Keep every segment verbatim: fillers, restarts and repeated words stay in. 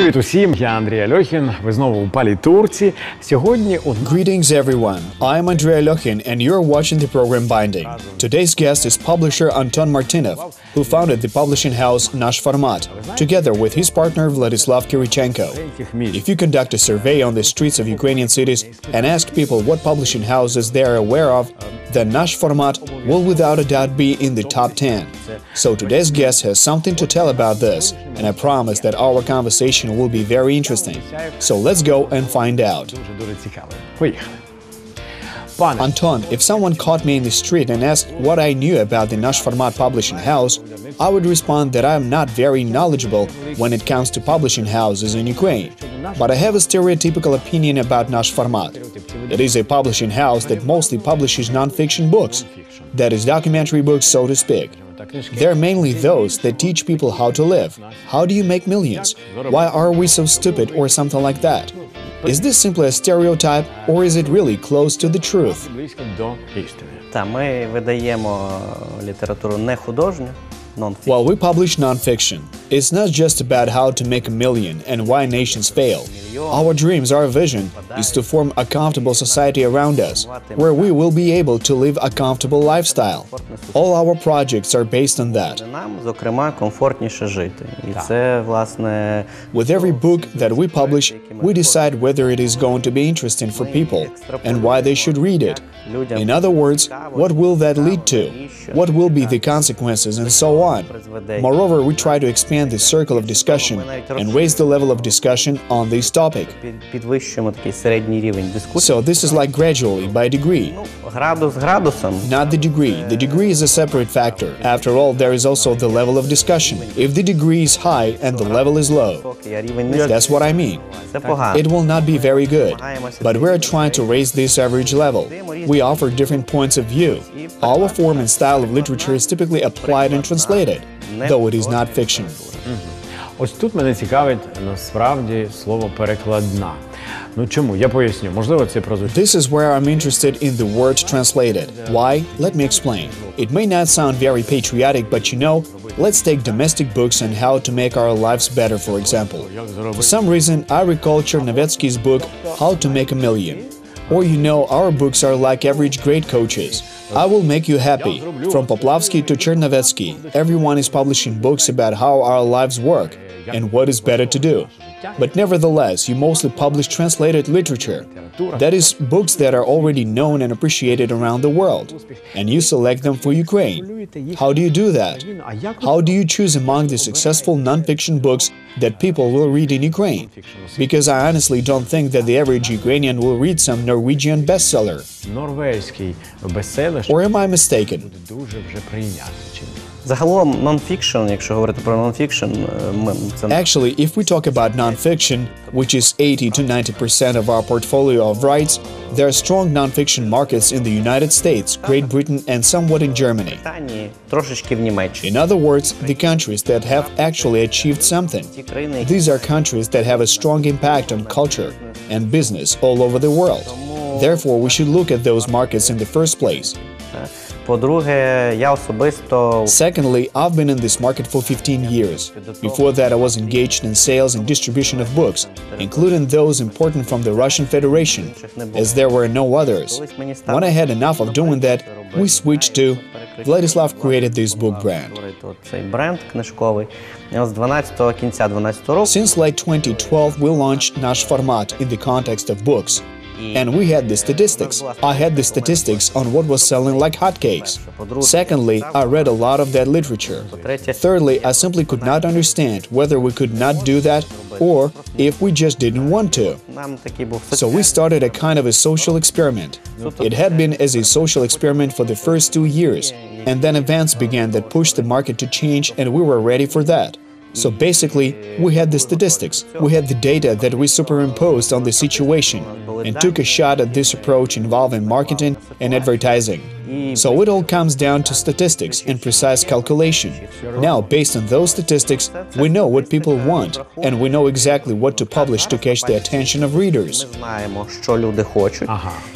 Привіт усім, я Андрій Альохін. Ви знову у Палітурці. Сьогодні у Greetings everyone. I'm Andrei Alyokhin and you're watching the program Binding. Today's guest is publisher Anton Martynov, who founded the publishing house Nash Format, together with his partner Vladyslav Kyrychenko. If you conduct a survey on the streets of Ukrainian cities and ask people what publishing houses they are aware of, then Nash Format will without a doubt be in the top ten. So today's guest has something to tell about this, and I promise that our conversation will be very interesting. So let's go and find out. Anton, if someone caught me in the street and asked what I knew about the Nash Format publishing house, I would respond that I am not very knowledgeable when it comes to publishing houses in Ukraine. But I have a stereotypical opinion about Nash Format. It is a publishing house that mostly publishes non-fiction books, that is documentary books, so to speak. They're mainly those that teach people how to live. How do you make millions? Why are we so stupid or something like that? Is this simply a stereotype or is it really close to the truth? Та ми видаємо літературу не художню, non-fiction. Well, we publish non-fiction. It's not just about how to make a million and why nations fail. Our dreams, our vision, is to form a comfortable society around us, where we will be able to live a comfortable lifestyle. All our projects are based on that. Нам, зокрема, комфортніше жити. І це, власне... With every book that we publish, we decide whether it is going to be interesting for people and why they should read it. In other words, what will that lead to? What will be the consequences and so on. Moreover, we try to expand the circle of discussion and raise the level of discussion on this topic. So this is like gradually, by degree. Not the degree. The degree is a separate factor. After all, there is also the level of discussion. If the degree is high and the level is low, that's what I mean. It will not be very good. But we are trying to raise this average level. We offer different points of view. Our form and style of literature is typically applied and translated, though it is not fiction. Ось тут мене цікавить насправді слово перекладна. Ну чому? Я поясню. Можливо, це прозвучить. This is where I'm interested in the word translated. Why? Let me explain. It may not sound very patriotic, but you know, let's take domestic books and how to make our lives better, for example. For some reason, I recall Chernovetsky's book, How to Make a Million. Or you know, our books are like average grade coaches. I will make you happy. From Poplavsky to Chernovetsky, everyone is publishing books about how our lives work and what is better to do. But nevertheless, you mostly publish translated literature. That is, books that are already known and appreciated around the world. And you select them for Ukraine. How do you do that? How do you choose among the successful non-fiction books that people will read in Ukraine? Because I honestly don't think that the average Ukrainian will read some Norwegian bestseller. Or am I mistaken? Загалом, non-fiction, якщо говорити про non-fiction, це... Actually, if we talk about non-fiction, which is eighty to ninety percent of our portfolio of rights, there are strong non-fiction markets in the United States, Great Britain, and somewhat in Germany. Трошечки в Німеччині. In other words, the countries that have actually achieved something. These are countries that have a strong impact on culture and business all over the world. Therefore, we should look at those markets in the first place. По-друге, я особисто... Secondly, I've been in this market for fifteen years. Before that, I was engaged in sales and distribution of books, including those important from the Russian Federation, as there were no others. When I had enough of doing that, we switched to... Vladyslav created this book brand. Since late twenty twelve, we launched Nash Format in the context of books. And we had the statistics. I had the statistics on what was selling like hotcakes. Secondly, I read a lot of that literature. Thirdly, I simply could not understand whether we could not do that or if we just didn't want to. So we started a kind of a social experiment. It had been as a social experiment for the first two years, and then events began that pushed the market to change, and we were ready for that. So basically, we had the statistics, we had the data that we superimposed on the situation and took a shot at this approach involving marketing and advertising. So it all comes down to statistics and precise calculation. Now, based on those statistics, we know what people want, and we know exactly what to publish to catch the attention of readers.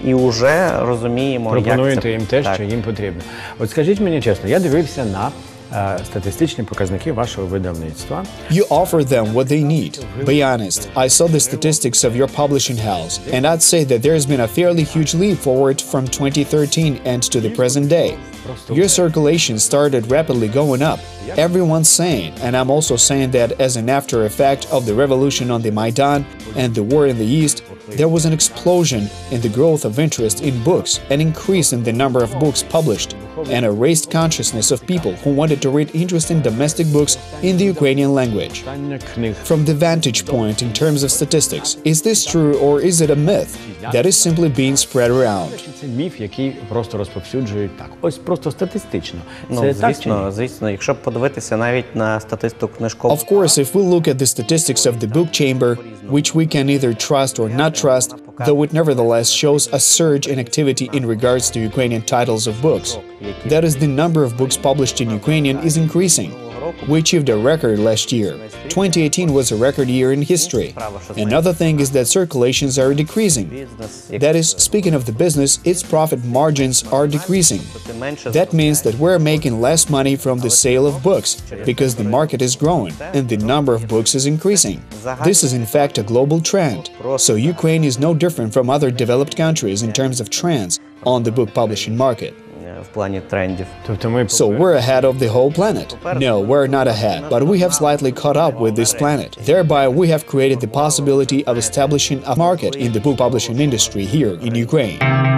Пропонуєте їм те, що їм потрібно. От скажіть мені чесно, я дивився на е, статистичні показники вашого видавництва. You offer them what they need. Be honest, I saw the statistics of your publishing house, and I'd say that there's been a fairly huge leap forward from twenty thirteen and to the present day. Your circulation started rapidly going up. Everyone's saying, and I'm also saying that as an after effect of the revolution on the Maidan and the war in the East, there was an explosion in the growth of interest in books, an increase in the number of books published, and a raised consciousness of people who wanted to read interesting domestic books in the Ukrainian language. From the vantage point in terms of statistics, is this true or is it a myth that is simply being spread around? Це міф, який просто розповсюджують так. Ось просто статистично. Ну, Це так чи ні? звісно, звісно, якщо подивитися навіть на статистику книжкового... Of course, if we look at the statistics of the book chamber, which we can either trust or not trust, though it nevertheless shows a surge in activity in regards to Ukrainian titles of books. That is, the number of books published in Ukrainian is increasing. We achieved a record last year. twenty eighteen was a record year in history. Another thing is that circulations are decreasing. That is, speaking of the business, its profit margins are decreasing. That means that we're making less money from the sale of books, because the market is growing and the number of books is increasing. This is in fact a global trend. So Ukraine is no different from other developed countries in terms of trends on the book publishing market. в плані трендів. Тобто ми So we're ahead of the whole planet. No, we're not ahead, but we have slightly caught up with this planet. Thereby, we have created the possibility of establishing a market in the book publishing industry here in Ukraine.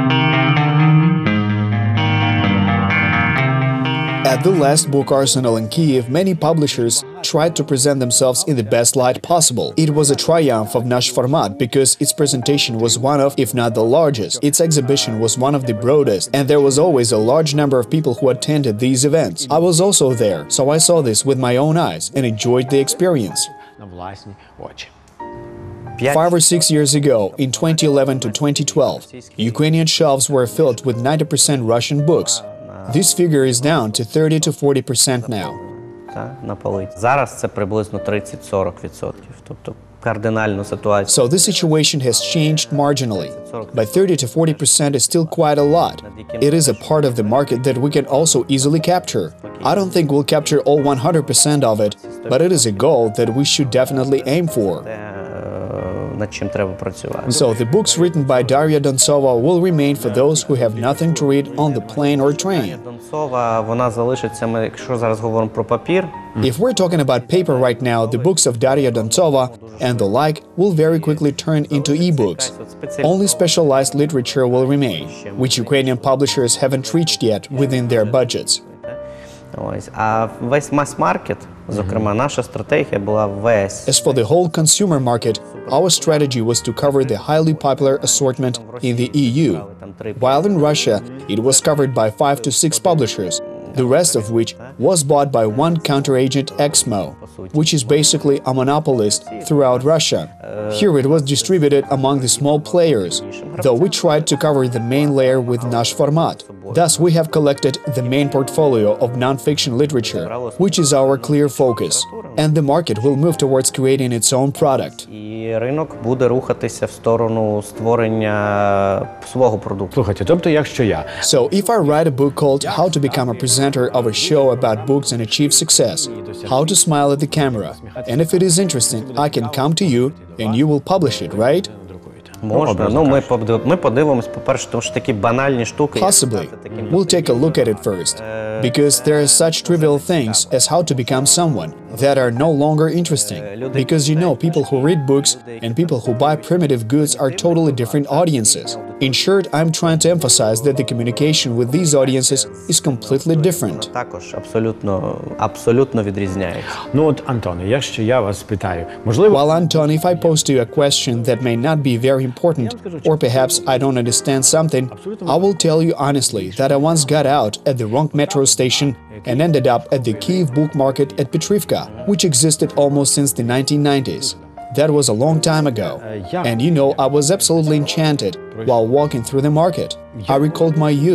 At the last book arsenal in Kyiv, many publishers tried to present themselves in the best light possible. It was a triumph of Nash Format because its presentation was one of, if not the largest, its exhibition was one of the broadest, and there was always a large number of people who attended these events. I was also there, so I saw this with my own eyes and enjoyed the experience. на власні очі. Five or six years ago, in twenty eleven to twenty twelve, Ukrainian shelves were filled with ninety percent Russian books. This figure is down to thirty to forty percent now. На полиці. Зараз це приблизно тридцять-сорок відсотків. Тобто кардинальну ситуацію. So the situation has changed marginally, but thirty to forty percent is still quite a lot. It is a part of the market that we can also easily capture. I don't think we'll capture all one hundred percent of it, but it is a goal that we should definitely aim for. Над чим треба працювати. So the books written by Daria Dontsova will remain for those who have nothing to read on the plane or train. Донцова, вона залишиться, ми, якщо зараз говоримо про папір. If we're talking about paper right now, the books of Daria Dontsova and the like will very quickly turn into e-books. Only specialized literature will remain, which Ukrainian publishers haven't reached yet within their budgets. Ось. А весь мас-маркет, зокрема, наша стратегія була весь. As for the whole consumer market, our strategy was to cover the highly popular assortment in the E U, while in Russia it was covered by five to six publishers, the rest of which was bought by one counteragent Exmo, which is basically a monopolist throughout Russia. Here it was distributed among the small players, though we tried to cover the main layer with Nash Format. Thus, we have collected the main portfolio of non-fiction literature, which is our clear focus, and the market will move towards creating its own product. І ринок буде рухатися в сторону створення свого продукту. Слухайте, тобто, якщо я So, if I write a book called How to Become a Presenter of a Show about Books and Achieve Success, How to Smile at the Camera, and if it is interesting, I can come to you and you will publish it, right? Можна. Ну, ми, подив... ми подивимось, по-перше, тому що такі банальні штуки... Possibly. We'll take a look at it first, because there are such trivial things as how to become someone that are no longer interesting. Because you know, people who read books and people who buy primitive goods are totally different audiences. In short, I'm trying to emphasize that the communication with these audiences is completely different. Також абсолютно, абсолютно відрізняється. Ну от, Антоне, якщо я вас питаю, можливо... Well, Anton, if I pose to you a question that may not be very important, or perhaps I don't understand something, I will tell you honestly that I once got out at the wrong metro station and ended up at the Kyiv book market at Petrivka, which existed almost since the nineteen nineties. That was a long time ago. And you know, I was absolutely enchanted while walking through the market. I recalled my youth,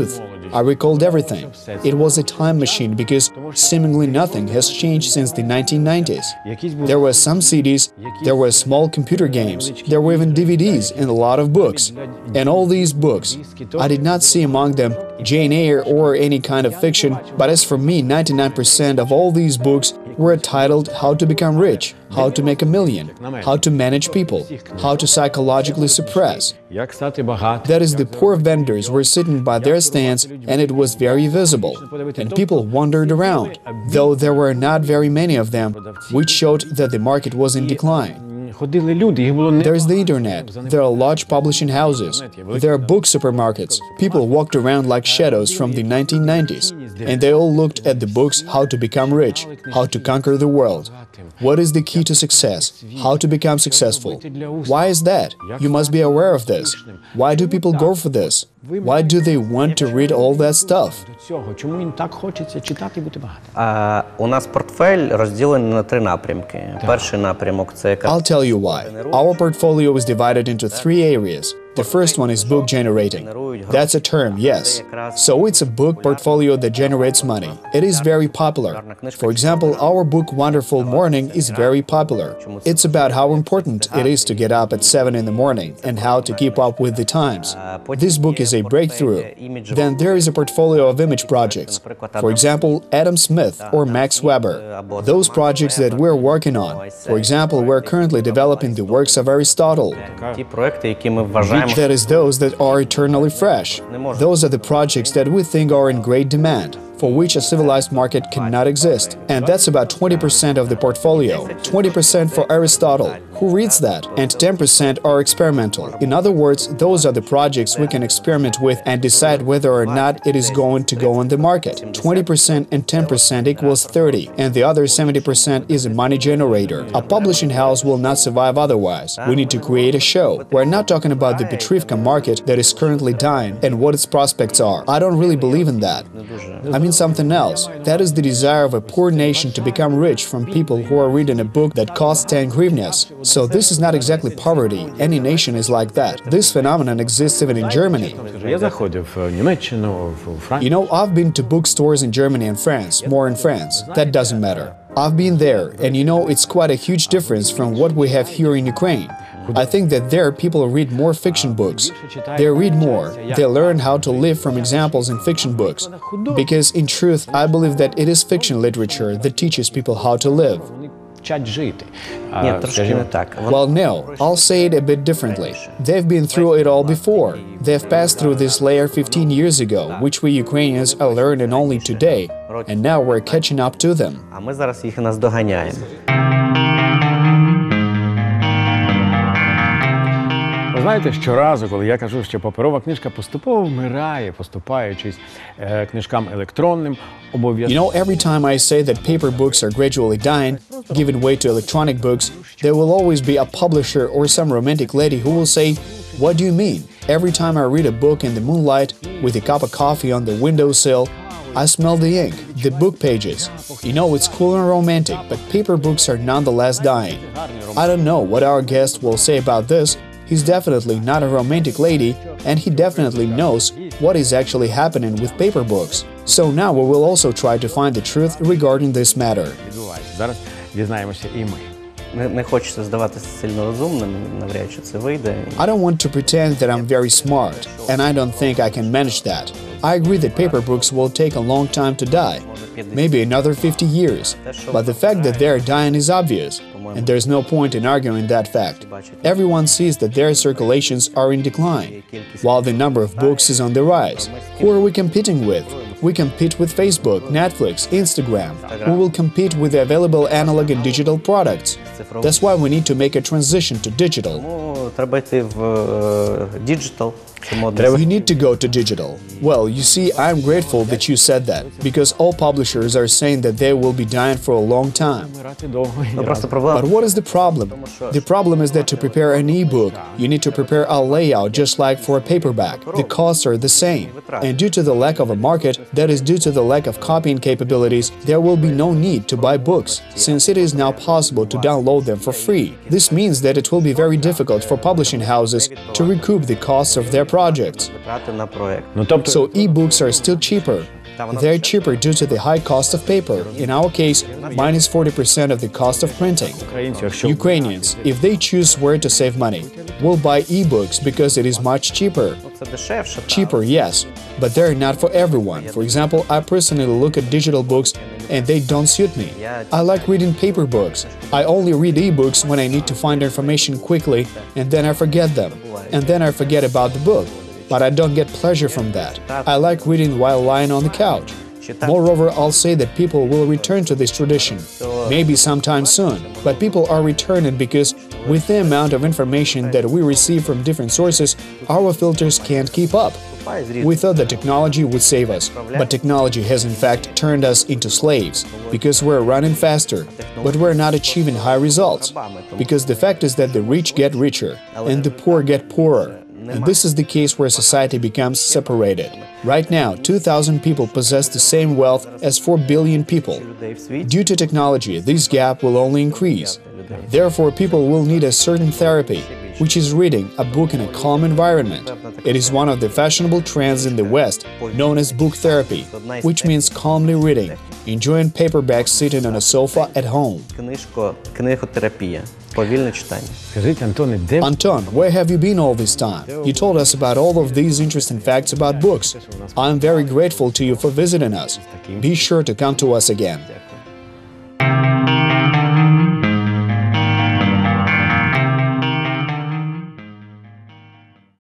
I recalled everything. It was a time machine because seemingly nothing has changed since the nineteen nineties. There were some C Ds, there were small computer games, there were even D V Ds and a lot of books. And all these books, I did not see among them Jane Eyre or any kind of fiction, but as for me, ninety-nine percent of all these books were titled How to Become Rich, How to Make a Million, How to Manage People, How to Psychologically Suppress. That is, the poor vendors were sitting by their stands and it was very visible, and people wandered around, though there were not very many of them, which showed that the market was in decline. There is the internet, there are large publishing houses, there are book supermarkets. People walked around like shadows from the nineteen nineties, and they all looked at the books How to Become Rich, How to Conquer the World. What is the key to success? How to become successful? Why is that? You must be aware of this. Why do people go for this? Why do they want to read all that stuff? А, у нас портфель розділений на три напрямки. Перший напрямок – це I'll tell you why. Our portfolio is divided into three areas. The first one is book generating. That's a term, yes. So it's a book portfolio that generates money. It is very popular. For example, our book Wonderful Morning is very popular. It's about how important it is to get up at seven in the morning and how to keep up with the times. This book is a breakthrough. Then there is a portfolio of image projects. For example, Adam Smith or Max Weber. Those projects that we're working on. For example, we're currently developing the works of Aristotle. ті проекти, які ми вважаємо That is those that are eternally fresh. Those are the projects that we think are in great demand, for which a civilized market cannot exist. And that's about twenty percent of the portfolio, twenty percent for Aristotle. Who reads that? And ten percent are experimental. In other words, those are the projects we can experiment with and decide whether or not it is going to go on the market. twenty percent and ten percent equals thirty, and the other seventy percent is a money generator. A publishing house will not survive otherwise. We need to create a show. We're not talking about the Petrivka market that is currently dying and what its prospects are. I don't really believe in that. I mean something else. That is the desire of a poor nation to become rich from people who are reading a book that costs ten hryvnias. So this is not exactly poverty. Any nation is like that. This phenomenon exists even in Germany. You know, I've been to bookstores in Germany and France, more in France. That doesn't matter. I've been there, and you know, it's quite a huge difference from what we have here in Ukraine. I think that there people read more fiction books. They read more. They learn how to live from examples in fiction books. Because in truth, I believe that it is fiction literature that teaches people how to live. Ні, трошки не так. Well, no, I'll say it a bit differently. They've been through it all before. They've passed through this layer fifteen years ago, which we Ukrainians are learning only today, and now we're catching up to them. А ми зараз їх наздоганяємо. Ви знаєте, щоразу, коли я кажу, що паперова книжка поступово вмирає, поступаючись е, книжкам електронним, обов'язково... You know, every time I say that paper books are gradually dying, giving way to electronic books, there will always be a publisher or some romantic lady who will say, "What do you mean? Every time I read a book in the moonlight, with a cup of coffee on the windowsill, I smell the ink, the book pages. You know, it's cool and romantic, but paper books are nonetheless dying." I don't know what our guest will say about this. He's definitely not a romantic lady, and he definitely knows what is actually happening with paper books. So now we will also try to find the truth regarding this matter. Зараз дізнаємося і ми. Не, не хочеться здаватися сильно розумним, навряд чи це вийде. I don't want to pretend that I'm very smart, and I don't think I can manage that. I agree that paper books will take a long time to die, maybe another fifty years, but the fact that they're dying is obvious, and there's no point in arguing that fact. Everyone sees that their circulations are in decline, while the number of books is on the rise. Who are we competing with? We compete with Facebook, Netflix, Instagram. We will compete with the available analog and digital products. That's why we need to make a transition to digital. Треба йти в digital. You need to go to digital. Well, you see, I'm grateful that you said that, because all publishers are saying that they will be dying for a long time. But what is the problem? The problem is that to prepare an e-book, you need to prepare a layout just like for a paperback. The costs are the same. And due to the lack of a market, that is due to the lack of copying capabilities, there will be no need to buy books, since it is now possible to download them for free. This means that it will be very difficult for publishing houses to recoup the costs of their projects. Витрати на проект. Ну, тобто, So e-books are still cheaper. They're cheaper due to the high cost of paper. In our case, minus forty percent of the cost of printing. українці, якщо Ukrainians, if they choose where to save money, will buy e-books because it is much cheaper. Це дешевше. так. Cheaper, yes, but they're not for everyone. For example, I personally look at digital books and they don't suit me. I like reading paper books. I only read e-books when I need to find information quickly and then I forget them. And then I forget about the book. But I don't get pleasure from that. I like reading while lying on the couch. Moreover, I'll say that people will return to this tradition, maybe sometime soon. But people are returning because with the amount of information that we receive from different sources, our filters can't keep up. We thought that technology would save us, but technology has in fact turned us into slaves, because we're running faster, but we're not achieving high results. Because the fact is that the rich get richer, and the poor get poorer. And this is the case where society becomes separated. Right now, two thousand people possess the same wealth as four billion people. Due to technology, this gap will only increase. Therefore, people will need a certain therapy, which is reading a book in a calm environment. It is one of the fashionable trends in the West, known as book therapy, which means calmly reading, enjoying paperbacks sitting on a sofa at home. Книжко, книготерапія. Повільне читання. скажіть, Антоне, де Anton, where have you been all this time? You told us about all of these interesting facts about books. I'm very grateful to you for visiting us. Be sure to come to us again.